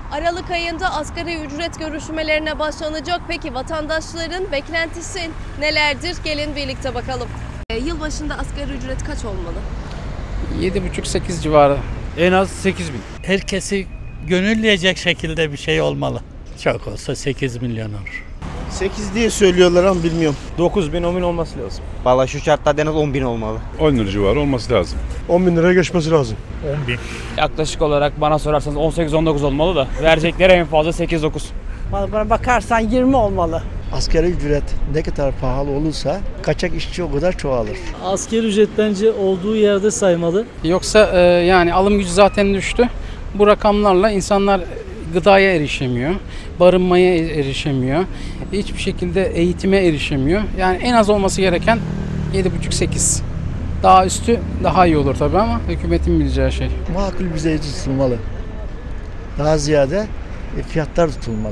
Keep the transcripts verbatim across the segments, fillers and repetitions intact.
Aralık ayında asgari ücret görüşmelerine başlanacak. Peki vatandaşların beklentisi nelerdir? Gelin birlikte bakalım. E, yılbaşında asgari ücret kaç olmalı? yedi buçuk sekiz civarı. En az sekiz bin. Herkesi gönülleyecek şekilde bir şey olmalı. Çok olsa sekiz milyon olur. sekiz diye söylüyorlar ama bilmiyorum. dokuz bin on bin olması lazım. Valla şu şartlarda en az on bin olmalı. on lira civarı olması lazım. on bin liraya geçmesi lazım. on bin. Yaklaşık olarak bana sorarsanız on sekiz on dokuz olmalı da verecekleri en fazla sekiz dokuz. Bana bakarsan yirmi olmalı. Asgari ücret ne kadar pahalı olursa kaçak işçi o kadar çoğalır. Asgari ücret bence olduğu yerde saymalı. Yoksa e, yani alım gücü zaten düştü. Bu rakamlarla insanlar gıdaya erişemiyor, barınmaya erişemiyor, hiçbir şekilde eğitime erişemiyor. Yani en az olması gereken yedi buçuk sekiz. Daha üstü daha iyi olur tabii ama hükümetin bileceği şey. Makul düzeyde tutulmalı. Daha ziyade fiyatlar tutulmalı.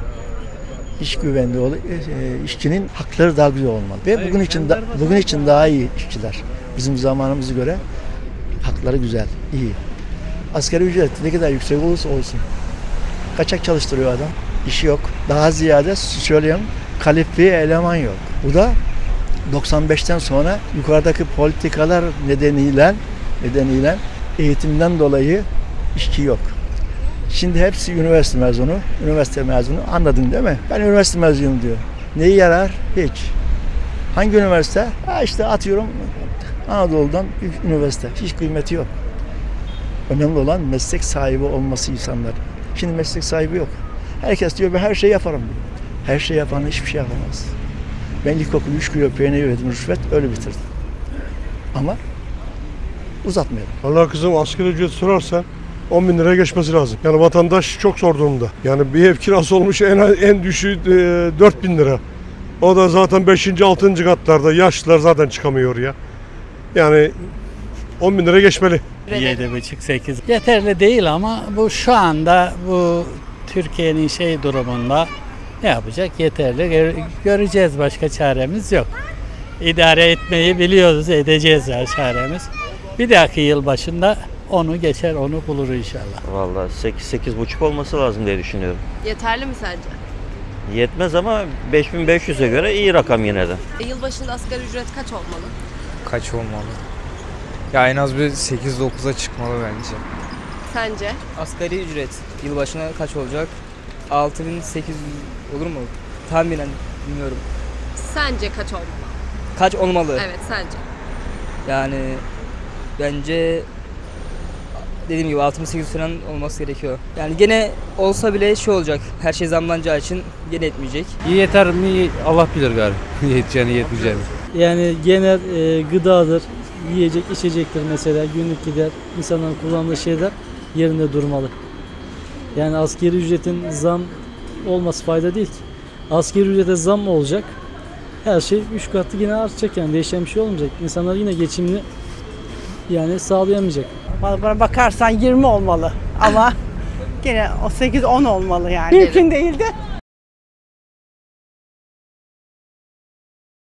İş güvenliği ol, işçinin hakları daha güzel olmalı. Ve bugün için da, bugün için daha iyi işçiler. Bizim zamanımıza göre hakları güzel, iyi. Asgari ücret ne kadar yüksek olursa olsun. Kaçak çalıştırıyor adam. İşi yok. Daha ziyade söyleyeyim kalifiye eleman yok. Bu da doksan beşten sonra yukarıdaki politikalar nedeniyle nedeniyle eğitimden dolayı işçi yok. Şimdi hepsi üniversite mezunu, üniversite mezunu. Anladın değil mi? Ben üniversite mezunuyum diyor. Neyi yarar? Hiç. Hangi üniversite? Ha işte atıyorum Anadolu'dan bir üniversite. Hiç kıymeti yok. Önemli olan meslek sahibi olması insanlar. Şimdi meslek sahibi yok. Herkes diyor ben her şeyi yaparım diyor. Her şey yapan hiçbir şey yapamaz. Ben ilkokulu üç kilo peynir yedim rüşvet öyle bitirdim. Ama uzatmayalım. Allah kızım asgari ücret sorarsa on bin liraya geçmesi lazım. Yani vatandaş çok zor durumda. Yani bir ev kirası olmuş en en düşüğü e, dört bin lira. O da zaten beşinci altıncı katlarda yaşlılar zaten çıkamıyor ya. Yani on bin lira geçmeli. yedi buçuk sekiz. Yeterli değil ama bu şu anda bu Türkiye'nin şey durumunda ne yapacak? Yeterli. Göreceğiz, başka çaremiz yok. İdare etmeyi biliyoruz, edeceğiz ya çaremiz. Bir dahaki yıl başında onu geçer, onu bulur inşallah. Valla sekiz sekiz buçuk olması lazım diye düşünüyorum. Yeterli mi sence? Yetmez ama beş bin beş yüze göre iyi rakam yine de. E, yılbaşında asgari ücret kaç olmalı? Kaç olmalı? Ya en az bir sekiz dokuza çıkmalı bence. Sence? Asgari ücret yılbaşına kaç olacak? altı bin sekiz yüz olur mu? Tahminen bilmiyorum. Sence kaç olmalı? Kaç olmalı? Evet sence. Yani bence dediğim gibi altı bin sekiz yüz falan olması gerekiyor. Yani gene olsa bile şey olacak. Her şey zamlanacağı için gene etmeyecek. Yeter mi Allah bilir galiba. Yeteceğini yetmeyeceğini. Yani genel e, gıdadır, yiyecek, içecektir mesela günlük gider, insanların kullandığı şeyler yerinde durmalı. Yani asgari ücretin zam olması fayda değil ki. Asgari ücrete zam mı olacak? Her şey üç katlı yine artacak yani değişen bir şey olmayacak. İnsanlar yine geçimini yani sağlayamayacak. Bana bakarsan yirmi olmalı ama gene o sekiz on olmalı yani. Mümkün değil de